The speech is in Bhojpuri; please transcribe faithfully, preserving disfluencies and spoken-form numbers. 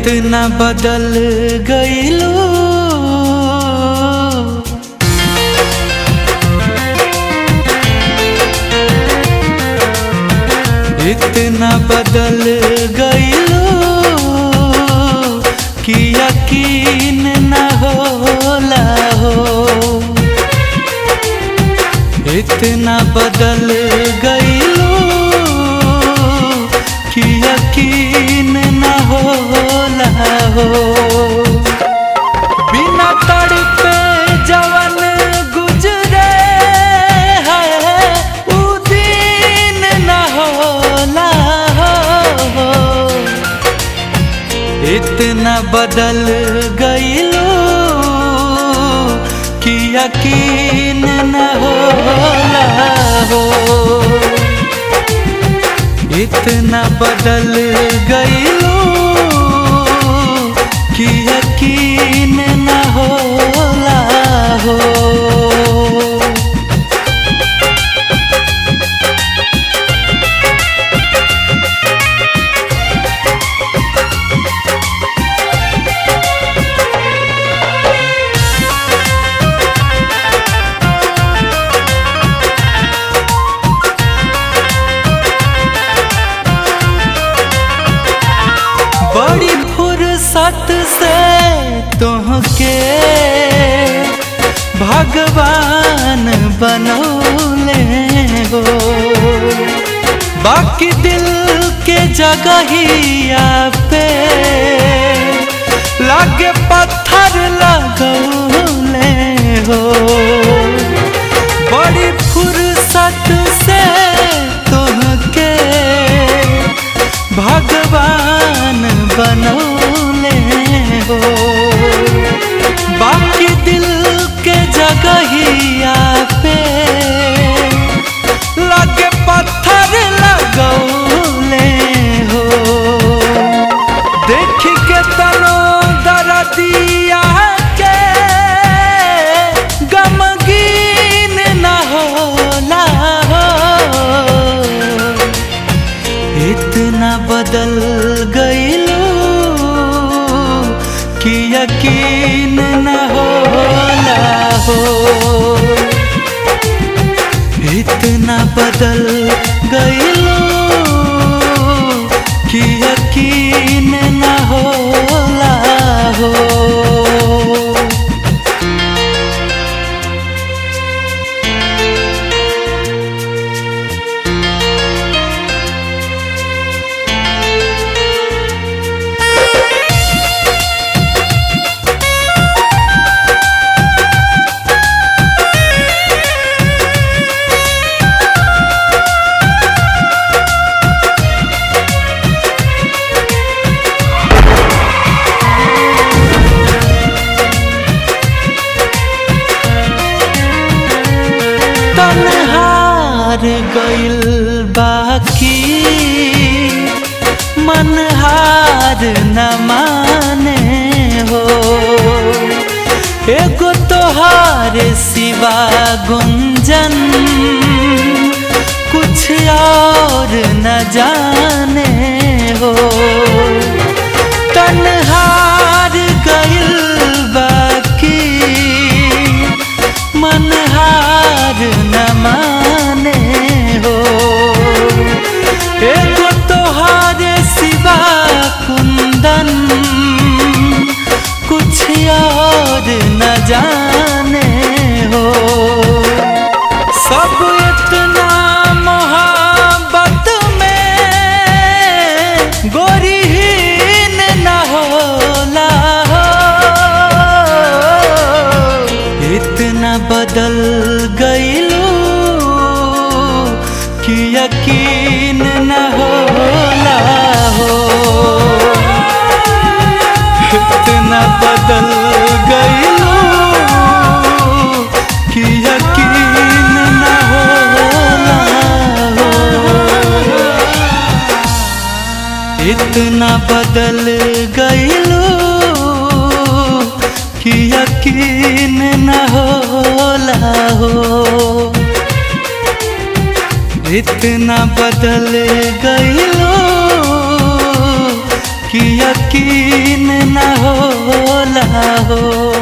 इतना बदल गईलू, इतना बदल गईलू कि यकीन न होला हो। इतना बदल गईलू कि यकीन न होला हो। बिना तड़पे जवन गुजरे है उ दिन न होला हो। इतना बदल गईलू कि यकीन न होला हो। इतना बदल गईलू कि यकीन न होला हो। बड़ी फुर्सत से तोहके भगवान बनौले हो। बाकी दिल के जगहिया पे लागे पत्थर लगौले हो। बड़ी फुर्सत से तोहके भगवान बनौले हो। बाकी दिल के जगहिया पे लगे पत्थर लगौले हो। देख के तनो दर्दिया के गमगीन न होला हो। इतना बदल गईलू कि यकीन न होला हो। इतना बदल गईलू कि यकीन न होला हो। तन्हार गइल बाकी मनहार न माने हो। एगो तोहार सिवा गुंजन कुछ और न जाने हो। तन्हार गइल बाकी मनहार न माने हो। एगो तोहारे सिवा कुंदन कुछ और न जाने हो। सब इतना मोहब्बत में गोरीहीन न होला हो। इतना बदल गईलू कि यकीन न होला हो। इतना बदल गईलू कि यकीन न होला हो। इतना बदल गईलू कि यकीन न होला हो। इतना बदल गईलो कि यकीन न होला हो।